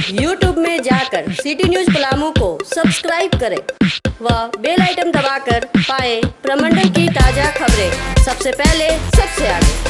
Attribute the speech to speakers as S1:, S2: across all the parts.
S1: YouTube में जाकर city news Palamu को सब्सक्राइब करें व बेल आइटम दबाकर पाएं प्रमंडल की ताजा खबरें सबसे पहले सबसे आगे।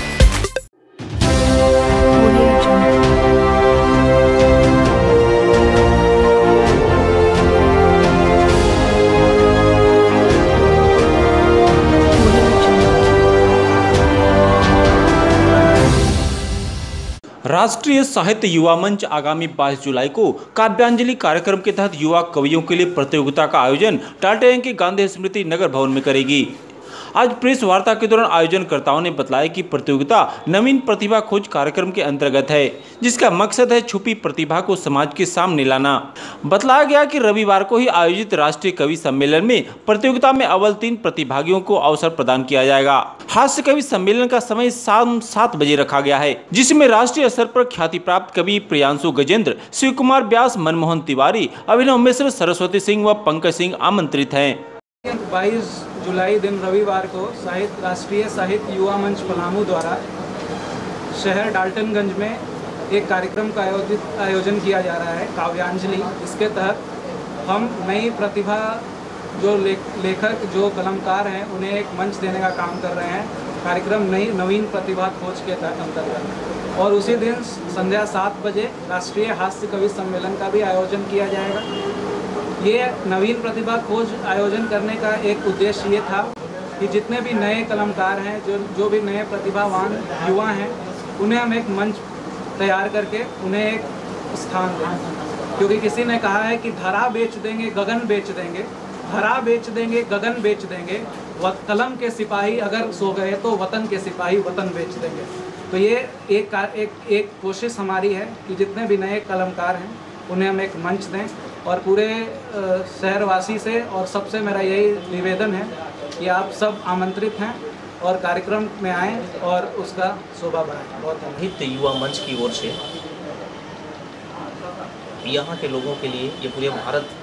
S2: राष्ट्रीय साहित्य युवा मंच आगामी 22 जुलाई को काव्यांजलि कार्यक्रम के तहत युवा कवियों के लिए प्रतियोगिता का आयोजन टाटानगर के गांधी स्मृति नगर भवन में करेगी। आज प्रेस वार्ता के दौरान आयोजनकर्ताओं ने बताया कि प्रतियोगिता नवीन प्रतिभा खोज कार्यक्रम के अंतर्गत है, जिसका मकसद है छुपी प्रतिभा को समाज के सामने लाना। बतलाया गया कि रविवार को ही आयोजित राष्ट्रीय कवि सम्मेलन में प्रतियोगिता में अव्वल 3 प्रतिभागियों को अवसर प्रदान किया जाएगा। हास्य कवि सम्मेलन का समय शाम 7 बजे रखा गया है, जिसमें राष्ट्रीय स्तर पर ख्याति प्राप्त कवि प्रियांशु गजेंद्र, शिव कुमार व्यास, मनमोहन तिवारी, अभिनव मिश्र, सरस्वती सिंह व पंकज सिंह आमंत्रित हैं।
S3: 22 जुलाई दिन रविवार को राष्ट्रीय साहित्य युवा मंच पलामू द्वारा शहर डाल्टनगंज में एक कार्यक्रम का आयोजन किया जा रहा है, काव्यांजलि। इसके तहत हम नई प्रतिभा जो लेखक जो कलमकार हैं उन्हें एक मंच देने का काम कर रहे हैं। कार्यक्रम नवीन प्रतिभा खोज के अंतर्गत और उसी दिन संध्या 7 बजे राष्ट्रीय हास्य कवि सम्मेलन का भी आयोजन किया जाएगा। ये नवीन प्रतिभा खोज आयोजन करने का एक उद्देश्य ये था कि जितने भी नए कलमकार हैं, जो भी नए प्रतिभावान युवा हैं, उन्हें हम एक मंच तैयार करके उन्हें एक स्थान दें। क्योंकि किसी ने कहा है कि धरा बेच देंगे गगन बेच देंगे, धरा बेच देंगे गगन बेच देंगे, कलम के सिपाही अगर सो गए तो वतन के सिपाही वतन बेच देंगे। तो ये एक कोशिश हमारी है कि जितने भी नए कलमकार हैं उन्हें हम एक मंच दें और पूरे शहरवासी से और सबसे मेरा यही निवेदन है कि आप सब आमंत्रित हैं और कार्यक्रम में आएँ और उसका शोभा बढ़ाएं। बहुत
S4: साहित्य युवा मंच की ओर से यहाँ के लोगों के लिए ये पूरे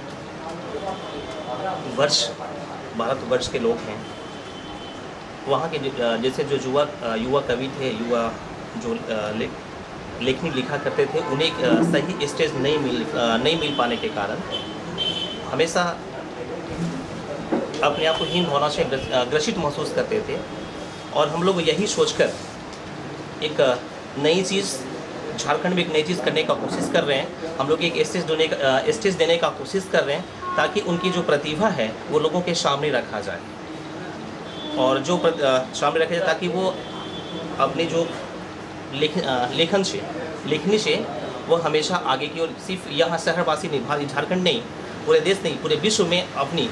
S4: भारतवर्ष के लोग हैं, वहाँ के जैसे जो युवा कवि थे, युवा जो लेखनी लिखा करते थे, उन्हें एक सही स्टेज नहीं मिल पाने के कारण हमेशा अपने आप को हीन भावना से ग्रसित महसूस करते थे। और हम लोग यही सोचकर एक नई चीज़ झारखंड में एक नई चीज़ करने का कोशिश कर रहे हैं। हम लोग एक स्टेज देने का कोशिश कर रहे हैं ताकि उनकी जो प्रतिभा है वो लोगों के सामने रखा जाए और जो सामने रखा जाए ताकि वो अपनी जो लेखनी से वो हमेशा आगे की ओर सिर्फ यहाँ शहरवासी नहीं, झारखंड नहीं, पूरे देश नहीं, पूरे विश्व में अपनी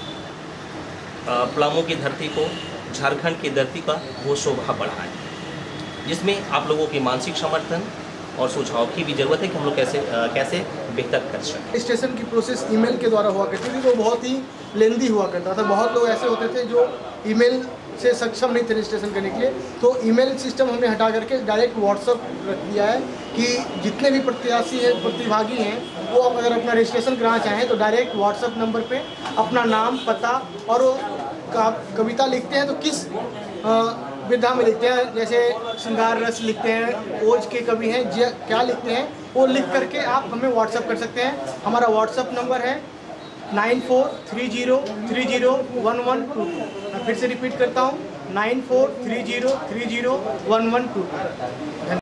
S4: पलामू की धरती को, झारखंड की धरती का वो शोभा बढ़ाए, जिसमें आप लोगों की मानसिक समर्थन और सुझाव की भी ज़रूरत है कि हम लोग कैसे बेहतर कर सकें।
S5: रजिस्ट्रेशन की प्रोसेस ईमेल के द्वारा हुआ करती थी, तो बहुत ही लेंदी हुआ करता था। बहुत लोग ऐसे होते थे जो ईमेल से सक्षम नहीं थे रजिस्ट्रेशन करने के लिए, तो ईमेल सिस्टम हमने हटा करके डायरेक्ट व्हाट्सअप रख दिया है कि जितने भी प्रत्याशी हैं, प्रतिभागी हैं, वो अगर अपना रजिस्ट्रेशन कराना चाहें तो डायरेक्ट व्हाट्सअप नंबर पे अपना नाम, पता और वो कविता लिखते हैं तो किस विधा में लिखते हैं, जैसे श्रृंगार रस लिखते हैं, ओज के कवि हैं, क्या लिखते हैं, वो लिख करके आप हमें व्हाट्सअप कर सकते हैं। हमारा व्हाट्सअप नंबर है 9430301122। मैं फिर से रिपीट करता हूँ, 9430301122।